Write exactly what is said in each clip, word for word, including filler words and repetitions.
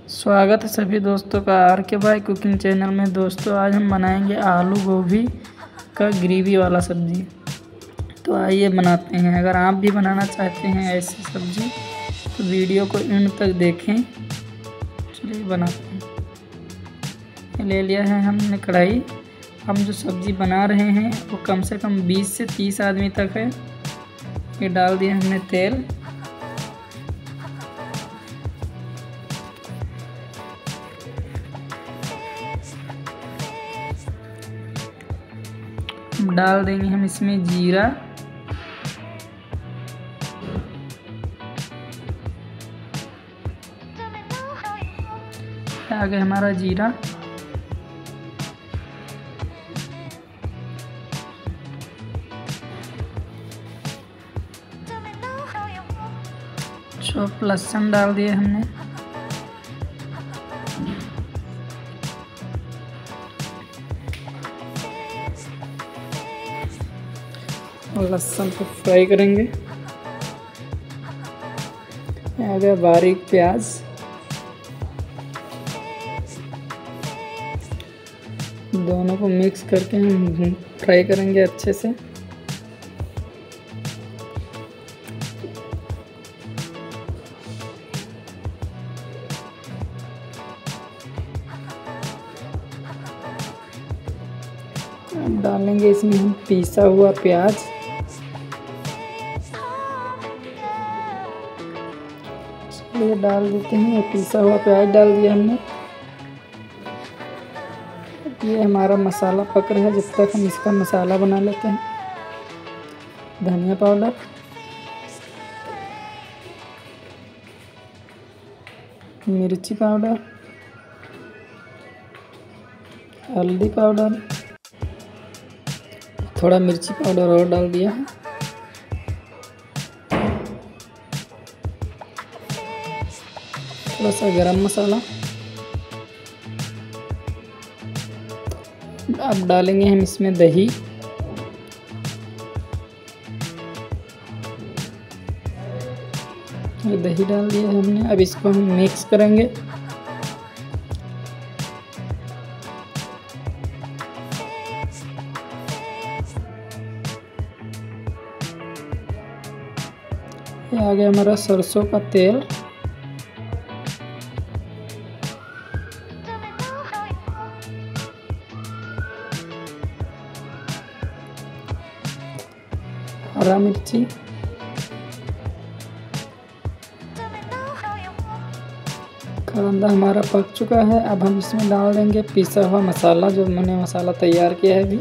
स्वागत है सभी दोस्तों का आर के भाई कुकिंग चैनल में। दोस्तों आज हम बनाएंगे आलू गोभी का ग्रेवी वाला सब्ज़ी। तो आइए बनाते हैं। अगर आप भी बनाना चाहते हैं ऐसी सब्ज़ी तो वीडियो को एंड तक देखें। चलिए बनाते हैं। ले लिया है हमने कढ़ाई। हम जो सब्ज़ी बना रहे हैं वो कम से कम बीस से तीस आदमी तक है। ये डाल दिया हमने तेल। डाल देंगे हम इसमें जीरा, आ गया हमारा जीरा। चॉप लहसुन डाल दिया हमने। और लहसुन को फ्राई करेंगे। आ गया बारीक प्याज। दोनों को मिक्स करके हम फ्राई करेंगे अच्छे से। अब डालेंगे इसमें हम पिसा हुआ प्याज। ये डाल देते हैं। पिसा हुआ प्याज डाल दिया हमने। ये हमारा मसाला पक रहा है, जब तक हम इसका मसाला बना लेते हैं। धनिया पाउडर, मिर्ची पाउडर, हल्दी पाउडर, थोड़ा मिर्ची पाउडर और डाल दिया है। थोड़ा सा गरम मसाला। अब डालेंगे हम इसमें दही। ये दही डाल दिया है हमने। अब इसको हम मिक्स करेंगे। ये आ गया हमारा सरसों का तेल। हरा मिर्ची, करंदा हमारा पक चुका है। अब हम इसमें डाल देंगे पिसा हुआ मसाला, जो मैंने मसाला तैयार किया है अभी।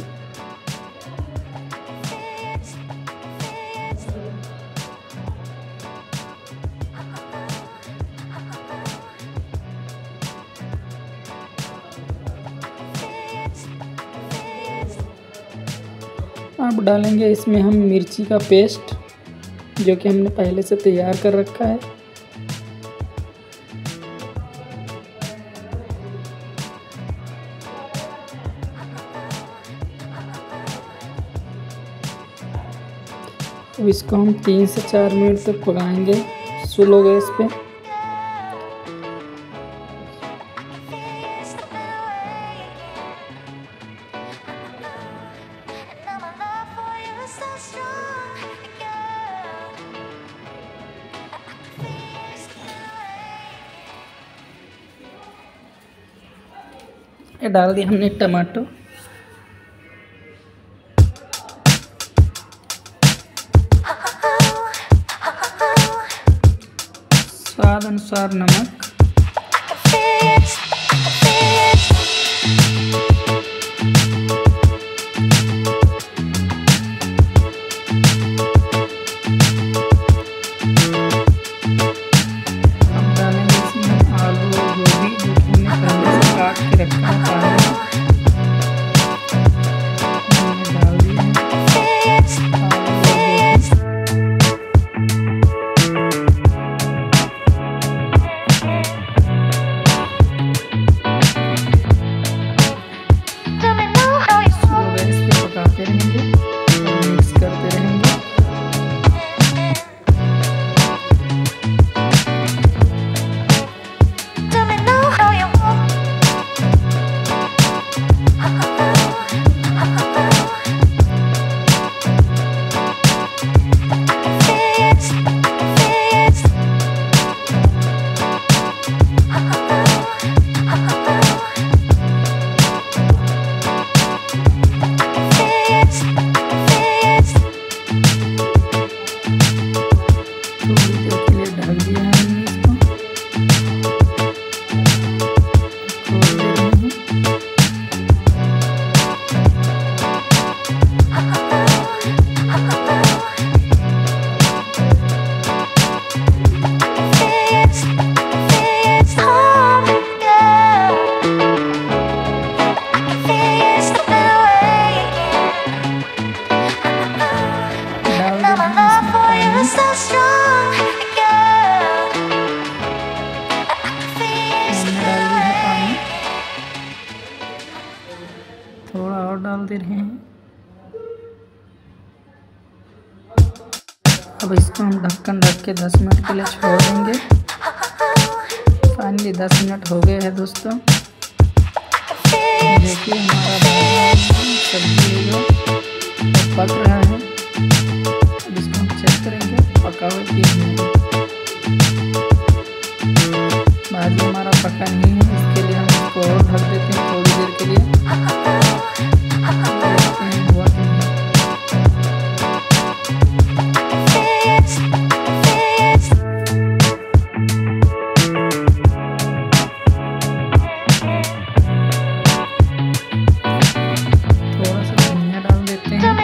अब डालेंगे इसमें हम मिर्ची का पेस्ट, जो कि हमने पहले से तैयार कर रखा है। अब इसको हम तीन से चार मिनट तक पकाएंगे स्लो गैस पे। ये डाल दिया हमने टमाटो। स्वाद अनुसार नमक। अब डालेंगे इसमें आलू और गोभी, जो कि हमने पहले से काट के रखा है पानी में। डाल दिया डाल दे रहे हैं। अब इसको हम ढक्कन ढक के दस मिनट के लिए छोड़ देंगे। फाइनली दस मिनट हो गए हैं दोस्तों। देखिए हमारा सब्जी जो पक रहा है। अब इसको हम चेक करेंगे पका हुआ कि नहीं। भाजी हमारा पका नहीं है, इसके लिए हम इसको और ढक देते हैं थोड़ी देर के लिए। देखते हैं हुआ कि नहीं। थोड़ा सा धनिया डाल देते हैं।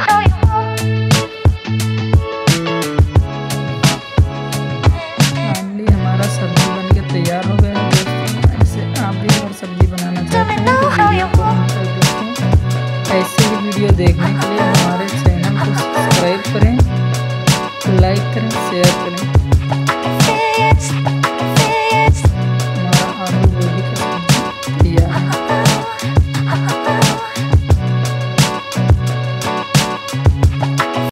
फाइनली हमारा सब्जी बन के तैयार हो गया है दोस्तों। ऐसे आप भी और सब्जी बनाना चाहते हैं तो वीडियो को ऑन कर दोस्तों। ऐसे ही वीडियो देखने के लिए हमारे चैनल को सब्सक्राइब करें, लाइक करें, शेयर करें।